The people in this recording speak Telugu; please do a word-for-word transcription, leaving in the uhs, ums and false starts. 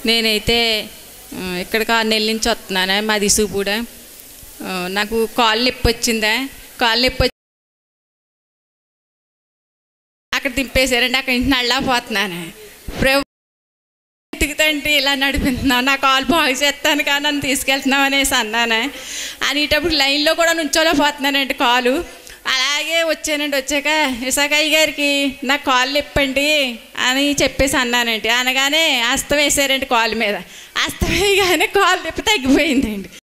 నేనైతే ఇక్కడ ఆరు నెలల నుంచి వస్తున్నాను. మాది ఇసుగుపూడ. నాకు కాళ్ళు నొప్పి వచ్చిందా, కాళ్ళు నొప్పి వచ్చి అక్కడ తింపేశారండి. అక్కడి నుంచి నళ్ళపోతున్నాను. ఎత్తుకుతంటే ఇలా నడిపిస్తున్నాను, నా కాలు బాగు చేస్తాను కానీ నన్ను తీసుకెళ్తున్నావు అనేసి అన్నాను. అనేటప్పుడు లైన్లో కూడా నుంచోలేకపోతున్నానండి. కాలు అలాగే వచ్చానండి. వచ్చాక ఇసాకయ్య గారికి నాకు కాళ్ళు నొప్పండి అని చెప్పేసి అన్నానండి. అనగానే అస్తం వేసారండి కాలు మీద. అస్తం వేయగానే కాలు నొప్పి తగ్గిపోయిందండి.